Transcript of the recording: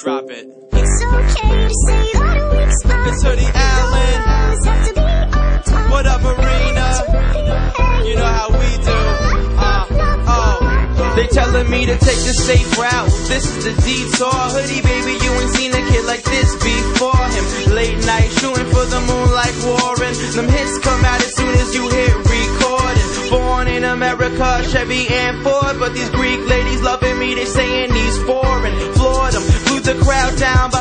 Drop it. It's okay to say that a weak spot. It's Hoodie Allen. Have to be on top. What up, Arena? You know how we do. They telling me to take the safe route. This is the detour. Hoodie, baby, you ain't seen a kid like this before him. Late night shooting for the moon like Warren. Them hits come out as soon as you hit recording. Born in America, Chevy and Ford, but these Greek ladies loving me. They saying he's foreign. Floored them, blew the crowd down.